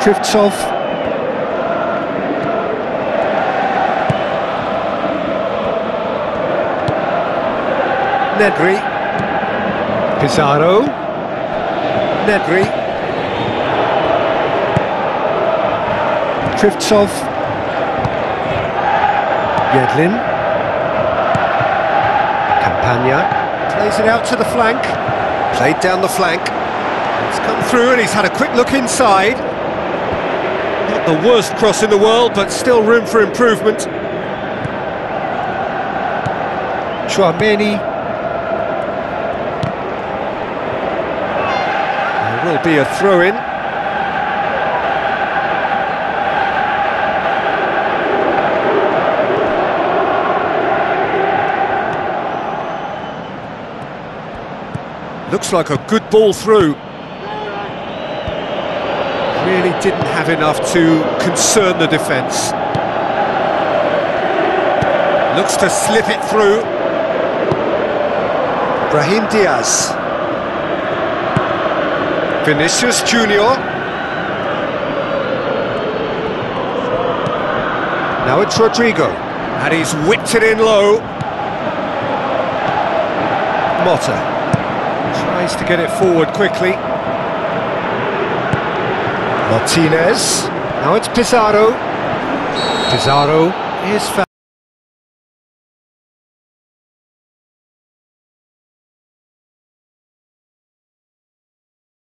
Drifts off. Nedri. Pizarro. Nedri. Drifts off. Yedlin. Campagna. Plays it out to the flank. Played down the flank. It's come through and he's had a quick look inside. Not the worst cross in the world, but still room for improvement. Chouameni. There will be a throw-in. Looks like a good ball through. Really didn't have enough to concern the defence. Looks to slip it through. Brahim Diaz. Vinicius Junior. Now it's Rodrigo. And he's whipped it in low. Motta. Tries to get it forward quickly. Martinez. Now it's Pizarro. Pizarro is fouled.